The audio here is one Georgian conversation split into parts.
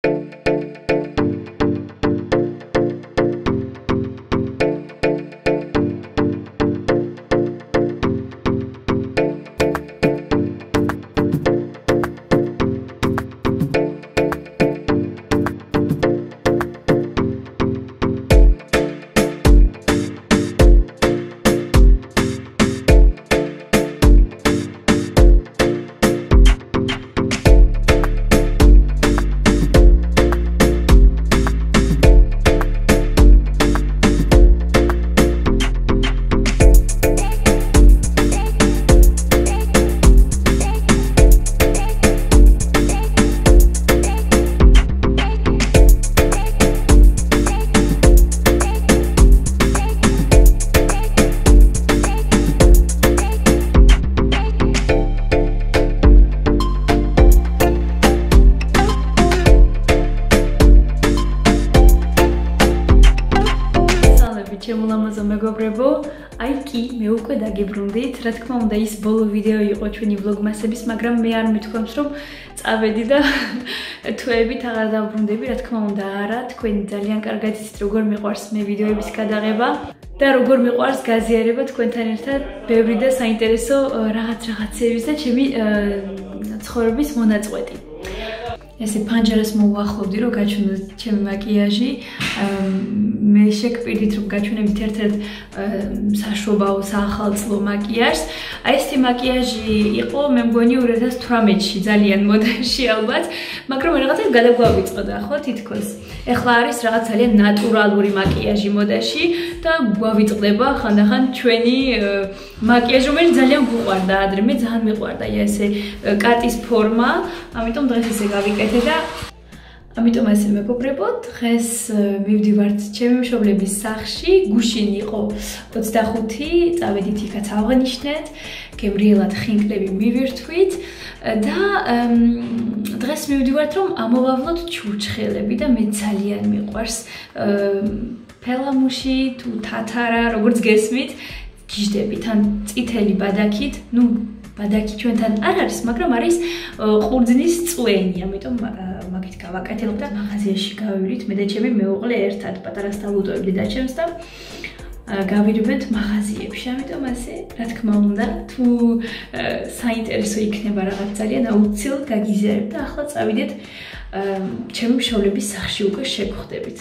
Ai ki me უკვე დაგიბრუნდით, რა თქმა უნდა ის ბოლო ვიდეო იყო ჩვენი vlogmasების, მაგრამ მე არ მithქვამს რომ წავედი და თვეებით აღარ დავბრუნდები, რა თქმა უნდა არა, თქვენ ძალიან კარგად იცით როგორ მიყვარს მე ვიდეოების გადაღება და როგორ მიყვარს გაზიარება თქვენთან ერთად ბევრი და საინტერესო რაღაცების და ჩემი ცხოვრების მონაწყვეტი. ესე ფანჯარას მოვახლოვდი რომ გაჩვენოთ ჩემი მაკიაჟი. მე შეგპირდით რომ გაჩვენებით ერთ-ერთ საშობაო საახალწლო მაკიაჟს. აი ეს მაკიაჟი იყო მე მგონი 2018-ში ძალიან მოდაში ალბათ, მაგრამ რაღაცა გადაგვავიწყდა ხო თითქოს. ეხლა არის რაღაც ძალიან ნატურალური მაკიაჟი მოდაში და გვავიწყდება ხანდახან ჩვენი მაკიაჟი რომელიც ძალიან გვუყვარდა ადრე. მე ძალიან მიყვარდა ესე კატის ფორმა, ამიტომ დღეს ესე გავიკეთე და ამიტომ ასე მეგობრებო, დღეს მივდივართ ჩემი მშობლების სახლში, გუშინ იყო 25, წავედით იქაც ავღანიშნეთ, გემრიელად ხინკლები მივირთვით და დღეს მივდივართ რომ ამოვავლოთ ჩურჩხელები და მე ძალიან მიყვარს ფელამუში თუ თათარა, როგორც გესმით, გიждებით ან წითელი ბადაკით, ну ბადაკი ჩვენთან არ არის, მაგრამ არის ყურძნის წვენი, ამიტომ მაგით გავაკეთებ და მაღაზიაში გავივრით, მე და ჩემი მეუღლე ერთად პატარა სტალუტოები დაჩემს და გავირებთ მაღაზიებში, ამიტომ ასე, რა თქმა უნდა, თუ საინტერესო იქნება რაღაც ძალიან აუცილებლად გაგიზიარებ და ახლა წავიდეთ ჩემი მშობლების სახლში უკვე შეგხვდებით.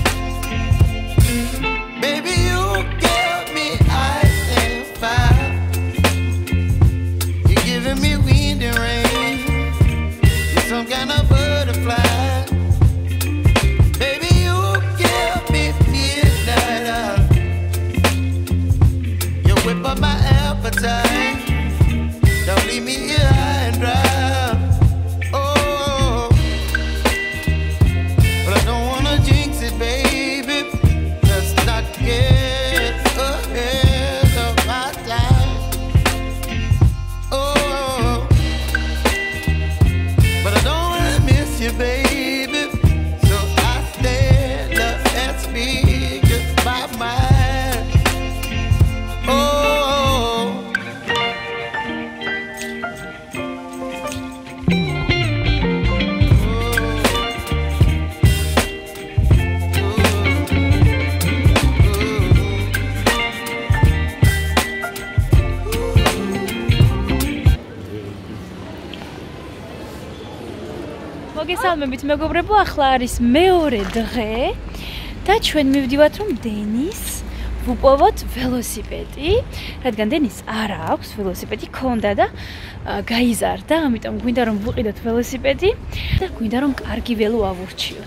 Baby, you give me ice and fire. მოგესალმებით მეგობრებო, ახლა არის მეორე დღე და ჩვენ მივდივართ რომ დენის ვუპოვოთ ველოსიპედი, რადგან დენის არ აქვს ველოსიპედი, ქონდა და გაიზარდა, ამიტომ გვინდა რომ ვუყიდოთ ველოსიპედი და გვინდა რომ კარგი ველო ავურჩიოთ.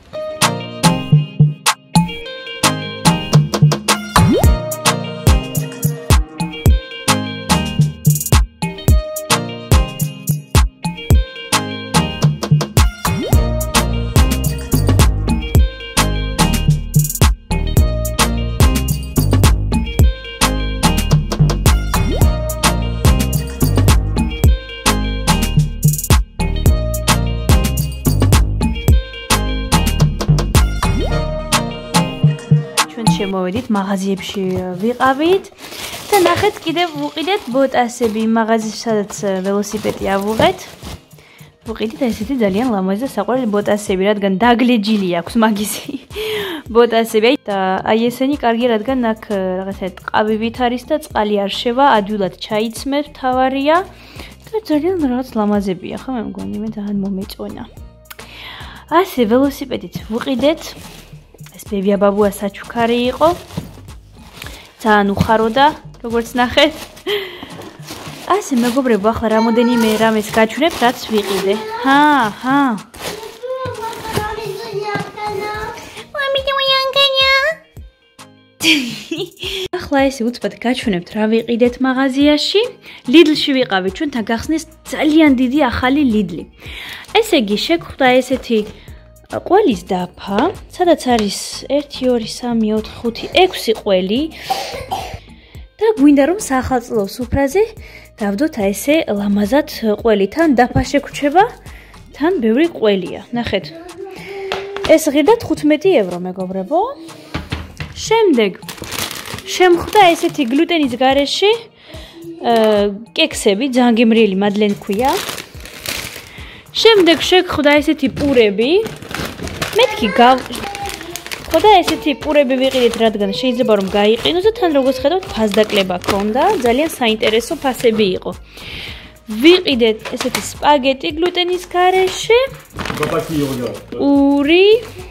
მოვედით მაღაზიებში ვიყავით და ნახეთ კიდევ ვუყიდეთ ბოტასები მაღაზიაში სადაც ველოსიპედი ავუღეთ. ვუყიდით ესეთი ძალიან ლამაზი და საყვარელი ბოტასები, რადგან დაგლეჯილი აქვს მაგისი ბოტასები და აი ესენი კარგი, რადგან აქ რაღაცა ყავივით არის და წყალი არ შევა, ადვილად ჩაიცმევ, თავარია და ძალიან რაღაც ლამაზებია, ხო მე მგონი, მე ძალიან მომეწონა. ასე ველოსიპედით ვუყიდეთ. ეს ბებია ბაბუა საჩუქარი იყო. ძალიან უხაროდა, როგორც ნახეთ. ასე მეგობრებო, ახლა რამოდენიმე რამეს გაჩვენებ, რაც ვიყიდე. ახლა ესე უცბად გაჩვენებთ რა ვიყიდეთ მაღაზიაში. ლიდლში ვიყავით, ჩვენთან გახსნეს ძალიან დიდი ახალი ლიდლი. ესე იგი, შეგხვდა ესეთი ყველის დაფა, სადაც არის 1 2 3 4 5 6 ყველი და გვინდა რომ სახალწლო სუფრაზე დავდოთ ესე ლამაზად ყველი, თან დაფა შეგრჩება, თან ბევრი ყველია. ნახეთ. ეს ღირდა 15 евро მეგობრებო. შემდეგ შემხვდა ესეთი გლუტენის გარეშე კექსები, ძალიან გემრიელი მადლენ ქვია. შემდეგ შეგხვდა ესეთი პურები. მეთქი ხოდა ესეთი პურები ვიყიდეთ, რადგან შეიძლება რომ გაიყინოს და თან როგორც ხედავთ ფასდაკლება ქონდა, ძალიან საინტერესო ფასები იყო. ვიყიდეთ ესეთი სპაგეტი გლუტენის გარეშე. პური.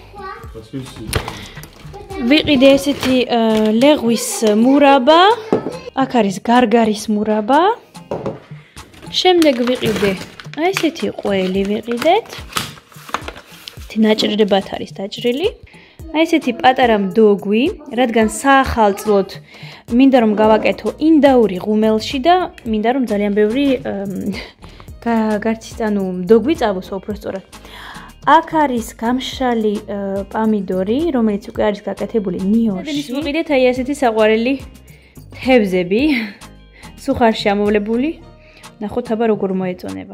ვიყიდე ესეთი ლეღვის მურაბა. აქ არის გარგარის მურაბა. შემდეგ ვიყიდე ესეთი ყველი ვიყიდეთ. ნაჭრებად არის დაჭრილი. აი ესეთი პატარა მდოგვი, რადგან საახალწლოდ მინდა რომ გავაკეთო ინდაური ღუმელში და მინდა რომ ძალიან ბევრი გარცისანუ მდოგვი წავუსო უბრალოდ. აქ არის გამშრალი პამიდორი, რომელიც უკვე არის გაკეთებული ნიორში. ვიყიდეთ აი ესეთი საყვარელი თევზები, სუხარში ამოვლებული. ნახოთ აბა როგორ მოეწონება.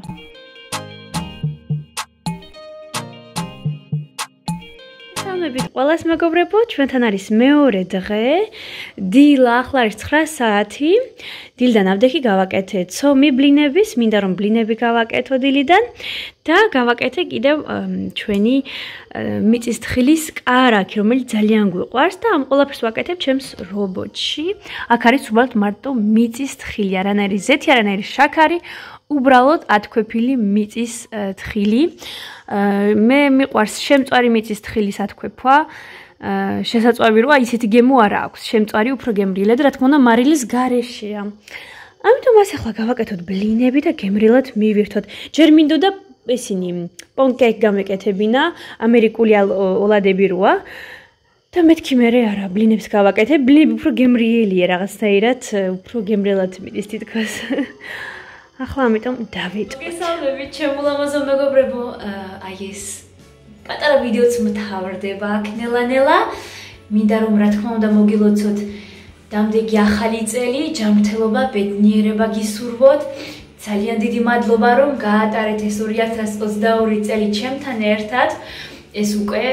ყველას მეგობრებო, ჩვენთან არის მეორე დღე. დილა ახლა არის 9 საათი. დილიდან ამდექი გავაკეთე ცომი ბლინების, მინდა რომ ბლინები გავაკეთო დილიდან და გავაკეთე კიდევ ჩვენი მიწის თხილის კარაქი, რომელიც ძალიან გვიყვარს და ამ ყველაფერს ვაკეთებ ჩემს რობოტში. აქ არის უბრალოდ მარტო მიწის თხილი, არანაირი ზეთი, არანაირი შაქარი, უბრალოდ ათქვეფილი მიწის თხილი. მე მიყვარს შემწვარი მიწის თხილის ათქვეფვა. შესაძლოა რომ ისეთი გემო არ აქვს. შემწვარი უფრო გემრიელად, რა თქმა უნდა, მარილის გარეშეა. ამიტომ ასე ახლა გავაკეთოთ ბლინები და გემრიელად მივირთოთ. ჯერ მინდოდა ესინი პონკეიკ გამეკეთებინა, ამერიკული ოლადები როა. და მეთქი მე არა, ბლინებს გავაკეთებ. ბლინები უფრო გემრიელია რაღაცნაირად, უფრო გემრიელად მიდის თითქოს. ახლა ამიტომ დავიწყოთ. გესალმებით ჩემო ლამაზო მეგობრებო, აი ეს პატარა ვიდეოც მთავრდება აქ ნელა-ნელა. მინდა რომ რა თქმა უნდა მოგილოცოთ დამდეგი ახალი წელი, ჯანმრთელობა, ბედნიერება გისურვოთ. ძალიან დიდი მადლობა რომ გაატარეთ ეს 2022 წელი ჩემთან ერთად. ეს უკვე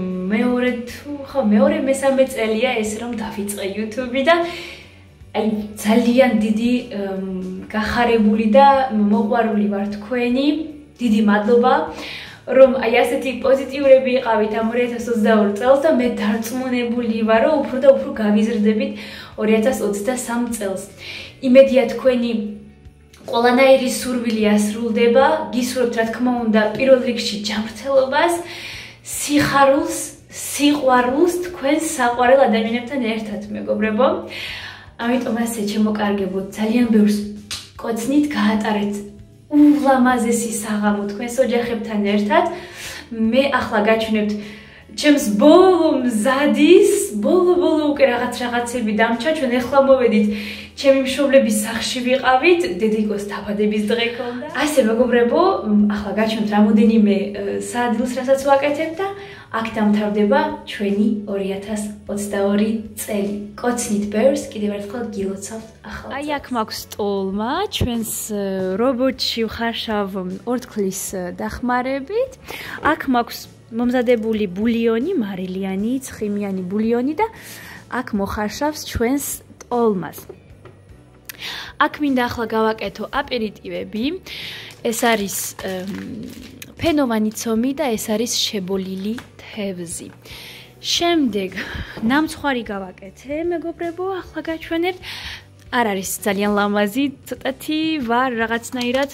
მეორე მესამე წელია ეს რომ დავიწყე YouTube-ი და აი ძალიან დიდი გახარებული და მოყვარული ვარ თქვენი. დიდი მადლობა რომ აი ასეთი პოზიტიურები იყავით ამ 2022 წელს და მე დარწმუნებული ვარ რომ უფრო და უფრო გავიზრდებით 2023 წელს. იმედია თქვენი ყველანაირი სურვილი ასრულდება, გისურვებთ რა თქმა უნდა პირველ რიგში ჯანმრთელობას, სიხარულს, სიყვარულს თქვენ საყვარელ ადამიანებთან ერთად, მეგობრებო. ამიტომ ასე შემოკარგებოთ, ძალიან ბევრს კოცნით გაატარეთ ულამაზესი საღამო თქვენს ოჯახებთან ერთად. მე ახლა გაჩვენებთ ჩემს ბოლო მზადის, ბოლო უკვე რაღაცები დამჭა, ჩვენ ახლა მოვედით ჩემი მშობლების სახლში ვიყავით, დედიკოს დაბადების დღე ქონდა. ასე მეგობრებო, ახლა გაჩვენებთ რამოდენიმე საადილს, რასაც ვაკეთებ და აქ დამთავრდება ჩვენი 2022 წელი. კოცნით ბევრს, კიდევ ერთხელ გილოცავთ ახალ წელს. აი აქ მაქვს სტოლმა, ჩვენს რობოტში ვხარშავ ორთქლის დახმარებით. აქ მაქვს მომზადებული ბულიონი, მარილიანი, ცხიმიანი ბულიონი და აქ მოხარშავს ჩვენს ტოლმას. აქ მინდა ახლა გავაკეთო აპერიტივები. ეს არის ფენოვანი ცომი და ეს არის შებოლილი თევზი. შემდეგ ნამცხვარი გავაკეთე, მეგობრებო, ახლა გაჩვენებთ. არ არის ძალიან ლამაზი, ცოტათი ვარ რაღაცნაირად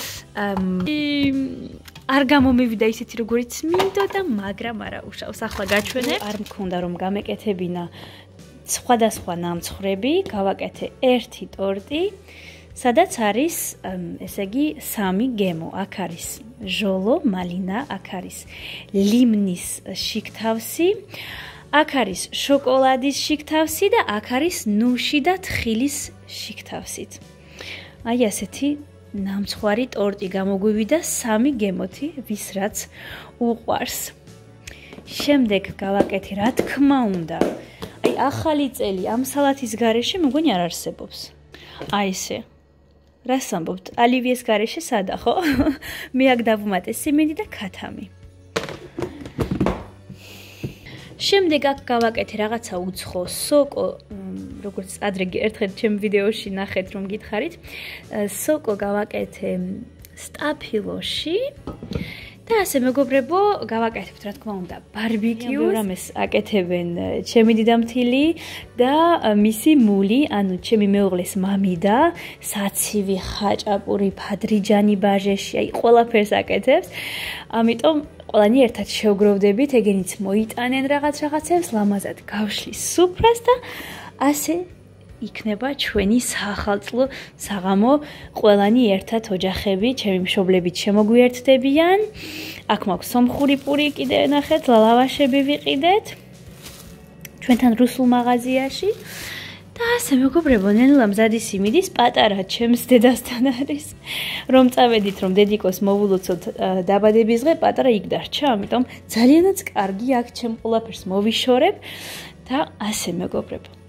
არ გამომივიდა ისეთი როგორიც მინდოდა, მაგრამ არა უშავს. ახლა გაჩვენებ. არ მქონდა რომ გამეკეთებინა სხვადასხვა ნამცხრები, გავაკეთე ერთი ტორტი, სადაც არის, ესე იგი, 3 გემო. აქ არის ჟოლო, მალინა, აქ არის ლიმნის შიგთავსი, აქ არის შოკოლადის შიგთავსი და აქ არის ნუში და თხილის შიგთავსით. აი ასეთი ნამცხვარი ტორტი გამოგვივიდა 3 გემოთი, ვის რაც უყვარს. შემდეგ გავაკეთე, რა თქმა უნდა, აი ახალი წელი ამ სალათის გარეშე მეგონი არ არსებობს. აი ესე. რას ამბობთ? ალივიეს გარეშე სადა ხო? მე აქ დავუმატე სიმინდი და ქათამი. შემდეგ აქ გავაკეთე რაღაცა უცხო სოკო, როგორც ადრე ერთხელ ჩემ ვიდეოში ნახეთ რომ გითხარით, სოკო გავაკეთე სტაფილოში. და ასე მეგობრებო, გავაკეთებთ რა თქმა უნდა ბარბიკიუს. რამეს აკეთებენ ჩემი დედამთილი და მისი მული, ანუ ჩემი მეუღლის მამი და საცივი, ხაჭაპური, ფადრიჯანი ბაჟეში, აი ყველაფერს აკეთებს. ამიტომ ყველანი ერთად შევგროვდებით, ეგენიც მოიტანენ რაღაცებს, ლამაზად გავშლის სუფრას და ასე იქნება ჩვენი სახალწლო საღამო, ყველანი ერთად ოჯახები, ჩემი მშობლებიც შემოგვიერთდებიან. აქ მაქვს სომხური პური კიდე ნახეთ, ლავაშები ვიყიდეთ. ჩვენთან რუსულ მაღაზიაში. და ასე მეგობრებო, ნელა მზადი სიმინდის პატარა ჩემს დედასთან არის. რომ წავედით, რომ დედიკოს მოვულოცოთ დაბადების დღე, პატარა იქ დარჩა, ამიტომ ძალიანაც კარგი აქ ჩემ ყველაფერს მოვიშორებ და ასე მეგობრებო.